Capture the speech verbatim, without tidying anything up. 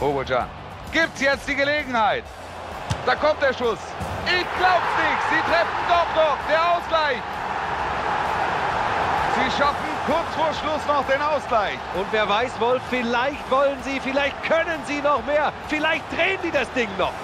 Bobojan. Gibt's jetzt die Gelegenheit? Da kommt der Schuss. Ich glaub's nicht. Sie treffen doch noch. Der Ausgleich. Sie schaffen kurz vor Schluss noch den Ausgleich. Und wer weiß, Wolf, vielleicht wollen sie, vielleicht können sie noch mehr. Vielleicht drehen die das Ding noch.